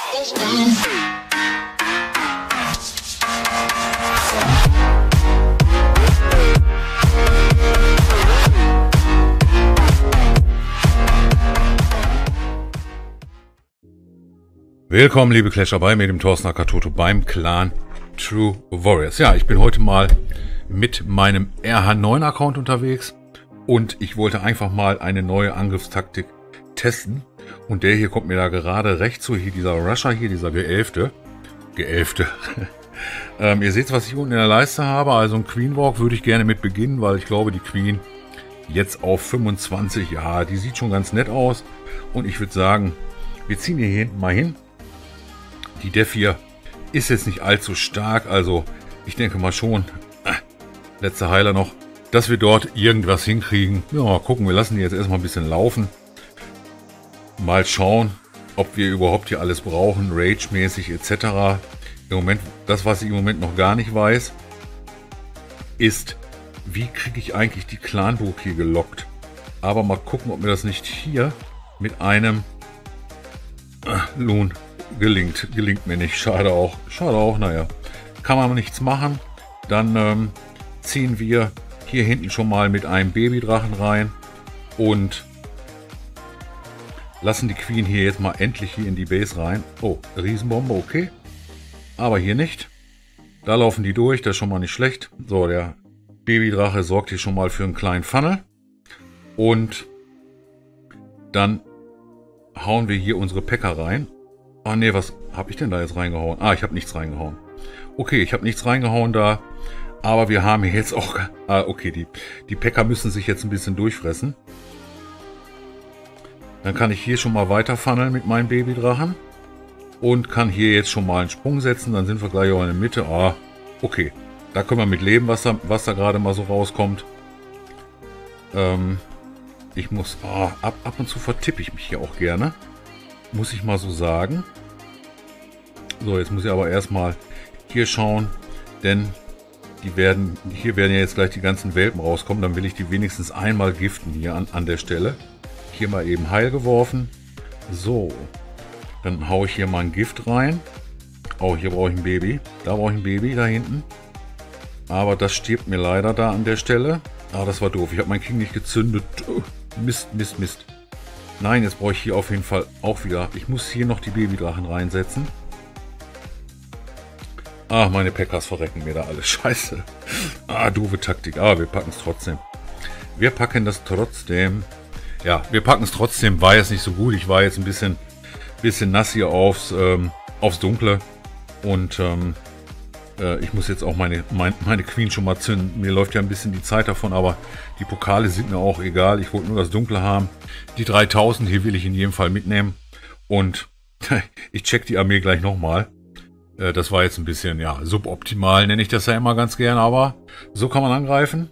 Willkommen, liebe Clasher, bei mir, dem Thorsten Akatoto, beim Clan True Warriors. Ja, ich bin heute mal mit meinem RH9-Account unterwegs und ich wollte einfach mal eine neue Angriffstaktik testen. Und der hier kommt mir da gerade recht zu, hier dieser Rusher hier, dieser Geelfte. Ihr seht, was ich unten in der Leiste habe, also ein Queen Walk würde ich gerne mit beginnen, weil ich glaube, die Queen jetzt auf 25, ja, die sieht schon ganz nett aus. Und ich würde sagen, wir ziehen hier hinten mal hin. Die Def hier ist jetzt nicht allzu stark, also ich denke mal schon, letzter Heiler noch, dass wir dort irgendwas hinkriegen. Ja, mal gucken, wir lassen die jetzt erstmal ein bisschen laufen. Mal schauen, ob wir überhaupt hier alles brauchen, Rage-mäßig etc. Im Moment, das, was ich im Moment noch gar nicht weiß, ist, wie kriege ich eigentlich die Clanburg hier gelockt. Aber mal gucken, ob mir das nicht hier mit einem Lohn gelingt. Gelingt mir nicht. Schade auch. Naja. Kann man nichts machen. Dann ziehen wir hier hinten schon mal mit einem Babydrachen rein und lassen die Queen hier jetzt mal endlich hier in die Base rein. Oh, Riesenbombe, okay. Aber hier nicht. Da laufen die durch, das ist schon mal nicht schlecht. So, der Babydrache sorgt hier schon mal für einen kleinen Funnel. Und dann hauen wir hier unsere P.E.K.K.A. rein. Ah ne, was habe ich denn da jetzt reingehauen? Ah, ich habe nichts reingehauen. Okay, ich habe nichts reingehauen da. Aber wir haben hier jetzt auch... Ah, okay, die P.E.K.K.A. müssen sich jetzt ein bisschen durchfressen. Dann kann ich hier schon mal weiter funneln mit meinem Babydrachen. Und kann hier jetzt schon mal einen Sprung setzen. Dann sind wir gleich auch in der Mitte. Ah, okay. Da können wir mit leben, was da gerade mal so rauskommt. Ich muss... ab und zu vertippe ich mich hier auch gerne. Muss ich mal so sagen. So, jetzt muss ich aber erstmal hier schauen, denn hier werden ja jetzt gleich die ganzen Welpen rauskommen. Dann will ich die wenigstens einmal giften hier an der Stelle. Hier mal eben heil geworfen. So, dann haue ich hier mal ein Gift rein. Oh, hier brauche ich ein Baby. Da brauche ich ein Baby, da hinten. Aber das stirbt mir leider da an der Stelle. Ah, das war doof. Ich habe meinen King nicht gezündet. Mist. Nein, jetzt brauche ich hier auf jeden Fall auch wieder... Ich muss hier noch die Babydrachen reinsetzen. Ah, meine P.E.K.K.A.s verrecken mir da alles. Scheiße. Ah, doofe Taktik. Aber wir packen es trotzdem. Wir packen das trotzdem. Ja, wir packen es trotzdem. War jetzt nicht so gut. Ich war jetzt ein bisschen nass hier aufs Dunkle. Und ich muss jetzt auch meine Queen schon mal zünden. Mir läuft ja ein bisschen die Zeit davon, aber die Pokale sind mir auch egal. Ich wollte nur das Dunkle haben. Die 3000 hier will ich in jedem Fall mitnehmen. Und ich check die Armee gleich nochmal. Das war jetzt ein bisschen, ja, suboptimal, nenne ich das ja immer ganz gern, aber so kann man angreifen.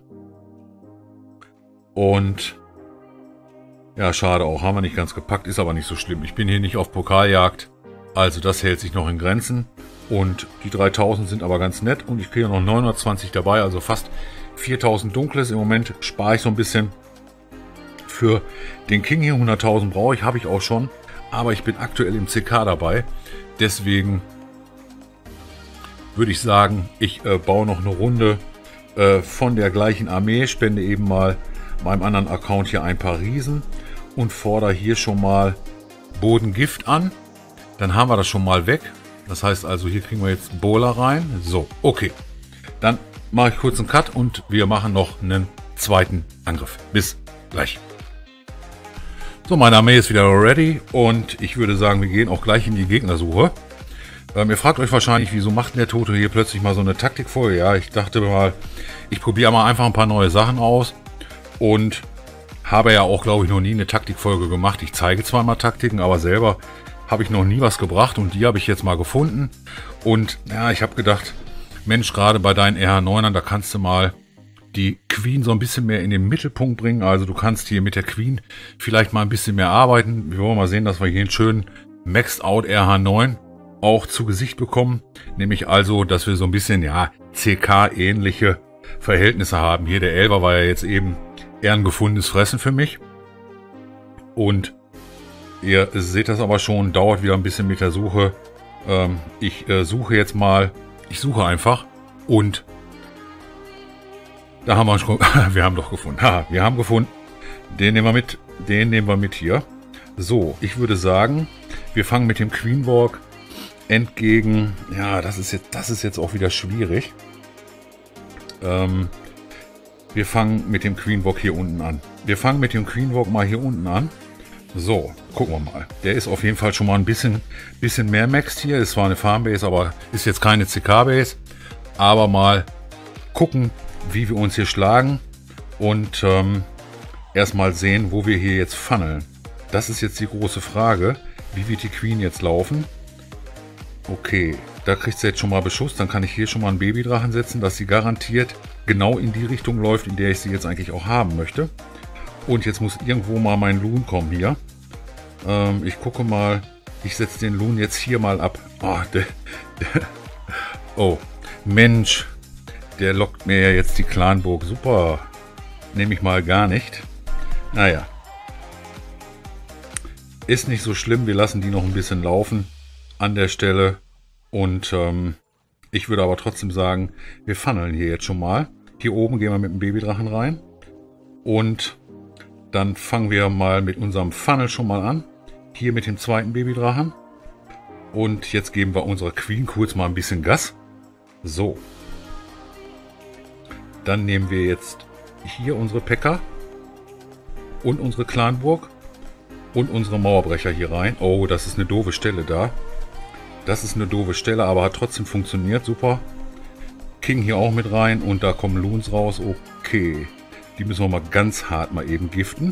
Und ja, schade auch, haben wir nicht ganz gepackt, ist aber nicht so schlimm. Ich bin hier nicht auf Pokaljagd, also das hält sich noch in Grenzen. Und die 3000 sind aber ganz nett und ich kriege noch 920 dabei, also fast 4000 Dunkles. Im Moment spare ich so ein bisschen für den King hier. 100.000 brauche ich, habe ich auch schon, aber ich bin aktuell im CK dabei. Deswegen würde ich sagen, ich baue noch eine Runde von der gleichen Armee, spende eben mal meinem anderen Account hier ein paar Riesen und fordere hier schon mal Bodengift an. Dann haben wir das schon mal weg. Das heißt also, hier kriegen wir jetzt Bowler rein. So, okay. Dann mache ich kurz einen Cut und wir machen noch einen zweiten Angriff. Bis gleich. So, meine Armee ist wieder ready und ich würde sagen, wir gehen auch gleich in die Gegnersuche. Ihr fragt euch wahrscheinlich, wieso macht denn der Toto hier plötzlich mal so eine Taktikfolge? Ja, ich dachte mal, ich probiere mal einfach ein paar neue Sachen aus und habe ja auch, glaube ich, noch nie eine Taktikfolge gemacht. Ich zeige zwar mal Taktiken, aber selber habe ich noch nie was gebracht und die habe ich jetzt mal gefunden. Und ja, ich habe gedacht, Mensch, gerade bei deinen RH9ern, da kannst du mal die Queen so ein bisschen mehr in den Mittelpunkt bringen. Also du kannst hier mit der Queen vielleicht mal ein bisschen mehr arbeiten. Wir wollen mal sehen, dass wir hier einen schönen Maxed Out RH9 auch zu Gesicht bekommen. Nämlich also, dass wir so ein bisschen, ja, CK-ähnliche Verhältnisse haben. Hier der Elfer war ja jetzt eben eher ein gefundenes Fressen für mich. Und Ihr seht das aber schon, dauert wieder ein bisschen mit der Suche. Ich suche jetzt mal, ich suche einfach und da haben wir schon, wir haben doch gefunden. Ha, wir haben gefunden. Den nehmen wir mit hier. So, ich würde sagen, wir fangen mit dem Queen Walk entgegen. Ja, das ist jetzt auch wieder schwierig. Wir fangen mit dem Queen Walk hier unten an. Wir fangen mit dem Queen Walk mal hier unten an. So, gucken wir mal. Der ist auf jeden Fall schon mal ein bisschen mehr maxed hier. Ist zwar eine Farmbase, aber ist jetzt keine CK-Base. Aber mal gucken, wie wir uns hier schlagen. Und erstmal sehen, wo wir hier jetzt funneln. Das ist jetzt die große Frage. Wie wird die Queen jetzt laufen? Okay, da kriegt sie jetzt schon mal Beschuss. Dann kann ich hier schon mal einen Babydrachen setzen, dass sie garantiert genau in die Richtung läuft, in der ich sie jetzt eigentlich auch haben möchte. Und jetzt muss irgendwo mal mein Loon kommen hier. Ich gucke mal. Ich setze den Loon jetzt hier mal ab. Oh, Mensch. Der lockt mir ja jetzt die Clanburg. Super. Nehme ich mal gar nicht. Naja. Ist nicht so schlimm. Wir lassen die noch ein bisschen laufen an der Stelle. Und ich würde aber trotzdem sagen, wir funneln hier jetzt schon mal. Hier oben gehen wir mit dem Babydrachen rein. Und dann fangen wir mal mit unserem Funnel schon mal an. Hier mit dem zweiten Babydrachen. Und jetzt geben wir unserer Queen kurz mal ein bisschen Gas. So. Dann nehmen wir jetzt hier unsere P.E.K.K.A. und unsere Clanburg und unsere Mauerbrecher hier rein. Oh, das ist eine doofe Stelle da. Das ist eine doofe Stelle, aber hat trotzdem funktioniert. Super. King hier auch mit rein und da kommen Loons raus. Okay. Die müssen wir mal ganz hart mal eben giften.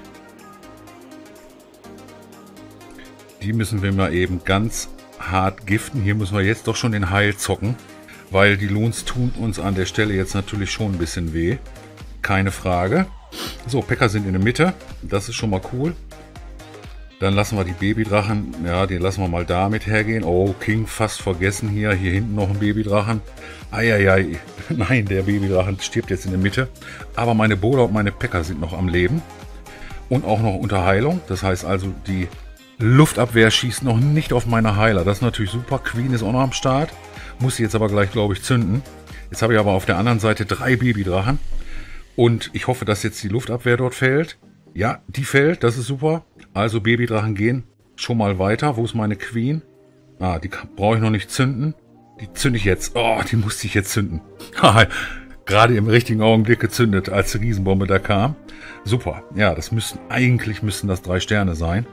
Die müssen wir mal eben ganz hart giften. Hier müssen wir jetzt doch schon den Heil zocken. Weil die Loons tun uns an der Stelle jetzt natürlich schon ein bisschen weh. Keine Frage. So, P.E.K.K.A. sind in der Mitte. Das ist schon mal cool. Dann lassen wir die Babydrachen. Ja, den lassen wir mal damit hergehen. Oh, King fast vergessen hier. Hier hinten noch ein Babydrachen. Eieiei. Nein, der Babydrachen stirbt jetzt in der Mitte. Aber meine Bowler und meine P.E.K.K.A. sind noch am Leben. Und auch noch unter Heilung. Das heißt also, die Luftabwehr schießt noch nicht auf meine Heiler. Das ist natürlich super. Queen ist auch noch am Start. Muss sie jetzt aber gleich, glaube ich, zünden. Jetzt habe ich aber auf der anderen Seite 3 Babydrachen. Und ich hoffe, dass jetzt die Luftabwehr dort fällt. Ja, die fällt. Das ist super. Also Babydrachen gehen schon mal weiter. Wo ist meine Queen? Ah, die brauche ich noch nicht zünden. Die zünde ich jetzt. Oh, die musste ich jetzt zünden. Gerade im richtigen Augenblick gezündet, als die Riesenbombe da kam. Super. Ja, eigentlich müssten das 3 Sterne sein.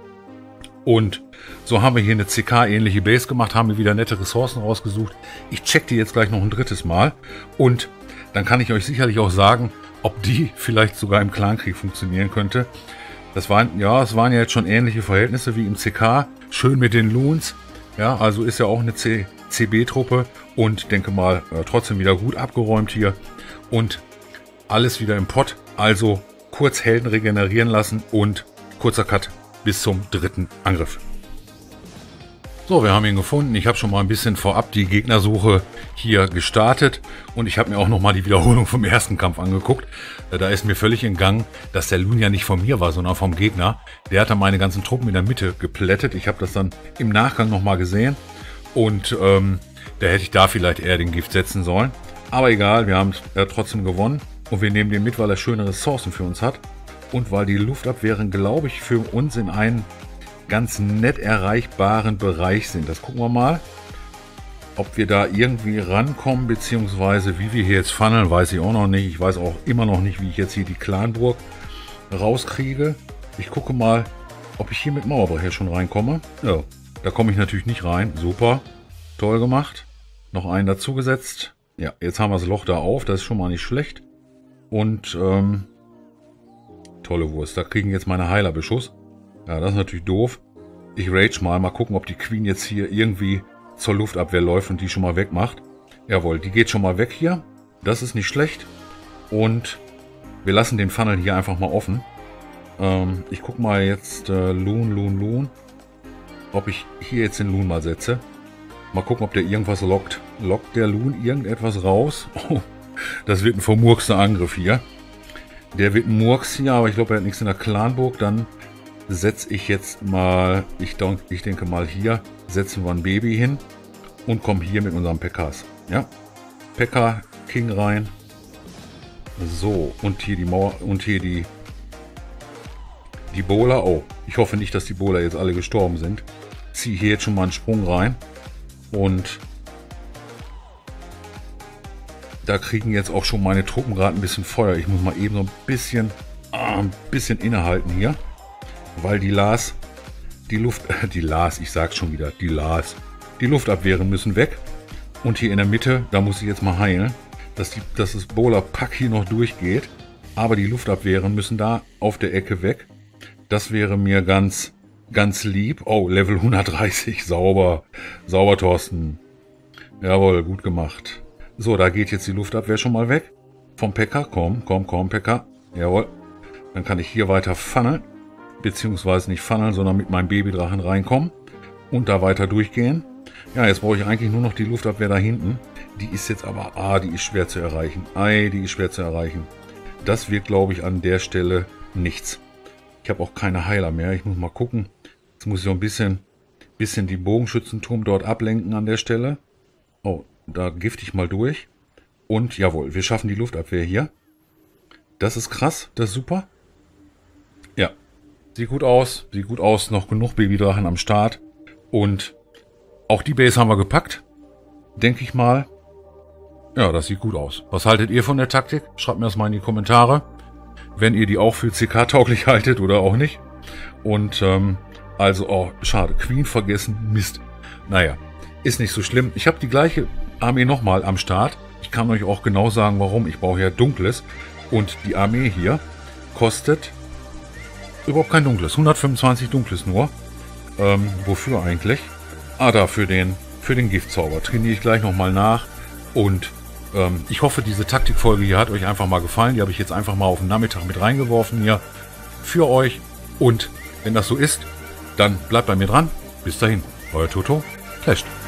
Und so haben wir hier eine CK-ähnliche Base gemacht, haben wir wieder nette Ressourcen rausgesucht. Ich check die jetzt gleich noch ein drittes Mal. Und dann kann ich euch sicherlich auch sagen, ob die vielleicht sogar im Clankrieg funktionieren könnte. Es waren ja jetzt schon ähnliche Verhältnisse wie im CK. Schön mit den Loons. Ja, also ist ja auch eine CB-Truppe. Und denke mal, trotzdem wieder gut abgeräumt hier. Und alles wieder im Pott. Also kurz Helden regenerieren lassen und kurzer Cut bis zum dritten Angriff. So, wir haben ihn gefunden. Ich habe schon mal ein bisschen vorab die Gegnersuche hier gestartet und ich habe mir auch noch mal die Wiederholung vom ersten Kampf angeguckt. Da ist mir völlig entgangen, dass der Loon ja nicht von mir war, sondern vom Gegner. Der hat dann meine ganzen Truppen in der Mitte geplättet. Ich habe das dann im Nachgang noch mal gesehen und da hätte ich da vielleicht eher den Gift setzen sollen. Aber egal, wir haben trotzdem gewonnen und wir nehmen den mit, weil er schöne Ressourcen für uns hat. Und weil die Luftabwehren, glaube ich, für uns in einen ganz nett erreichbaren Bereich sind. Das gucken wir mal. Ob wir da irgendwie rankommen, beziehungsweise wie wir hier jetzt funneln, weiß ich auch noch nicht. Ich weiß auch immer noch nicht, wie ich jetzt hier die Clanburg rauskriege. Ich gucke mal, ob ich hier mit Mauerbrecher schon reinkomme. Ja, da komme ich natürlich nicht rein. Super, toll gemacht. Noch einen dazugesetzt. Ja, jetzt haben wir das Loch da auf. Das ist schon mal nicht schlecht. Und tolle Wurst. Da kriegen jetzt meine Heiler Beschuss. Ja, das ist natürlich doof. Ich rage mal. Mal gucken, ob die Queen jetzt hier irgendwie zur Luftabwehr läuft und die schon mal wegmacht. Jawohl, die geht schon mal weg hier. Das ist nicht schlecht. Und wir lassen den Funnel hier einfach mal offen. Ich gucke mal jetzt Loon. Ob ich hier jetzt den Loon mal setze. Mal gucken, ob der irgendwas lockt. Lockt der Loon irgendetwas raus? Oh, das wird ein vermurkster Angriff hier. Der wird ein Murks hier, aber ich glaube, er hat nichts in der Clanburg. Dann setze ich jetzt mal, ich denke mal hier, setzen wir ein Baby hin und kommen hier mit unserem Pekkas. Ja, Pekka King rein. So, und hier die Mauer und hier die Bowler. Oh, ich hoffe nicht, dass die Bowler jetzt alle gestorben sind. Ziehe hier jetzt schon mal einen Sprung rein. Und da kriegen jetzt auch schon meine Truppen gerade ein bisschen Feuer. Ich muss mal eben so ein bisschen innehalten hier. Weil die Luftabwehren müssen weg. Und hier in der Mitte, da muss ich jetzt mal heilen, dass das Bowler-Pack hier noch durchgeht. Aber die Luftabwehren müssen da auf der Ecke weg. Das wäre mir ganz lieb. Oh, Level 130. Sauber. Sauber, Thorsten. Jawohl, gut gemacht. So, da geht jetzt die Luftabwehr schon mal weg. Vom Pekka. Komm, Pekka. Jawohl. Dann kann ich hier weiter funneln. Beziehungsweise nicht funneln, sondern mit meinem Babydrachen reinkommen. Und da weiter durchgehen. Ja, jetzt brauche ich eigentlich nur noch die Luftabwehr da hinten. Die ist jetzt aber, die ist schwer zu erreichen. Die ist schwer zu erreichen. Das wird, glaube ich, an der Stelle nichts. Ich habe auch keine Heiler mehr. Ich muss mal gucken. Jetzt muss ich so ein bisschen die Bogenschützenturm dort ablenken an der Stelle. Oh, da gifte ich mal durch. Und jawohl, wir schaffen die Luftabwehr hier. Das ist krass, das ist super. Ja, sieht gut aus. Noch genug Babydrachen am Start. Und auch die Base haben wir gepackt. Denke ich mal. Ja, das sieht gut aus. Was haltet ihr von der Taktik? Schreibt mir das mal in die Kommentare. Wenn ihr die auch für CK-tauglich haltet oder auch nicht. Und schade. Queen vergessen. Mist. Naja, ist nicht so schlimm. Ich habe die gleiche Armee nochmal am Start. Ich kann euch auch genau sagen, warum. Ich brauche ja Dunkles. Und die Armee hier kostet überhaupt kein Dunkles. 125 Dunkles nur. Wofür eigentlich? Da für den Giftzauber. Trainiere ich gleich nochmal nach. Und ich hoffe, diese Taktikfolge hier hat euch einfach mal gefallen. Die habe ich jetzt einfach mal auf den Nachmittag mit reingeworfen hier für euch. Und wenn das so ist, dann bleibt bei mir dran. Bis dahin, euer Toto Clasht.